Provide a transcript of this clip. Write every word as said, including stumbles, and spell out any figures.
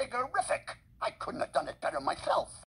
Tiggerific. I couldn't have done it better myself.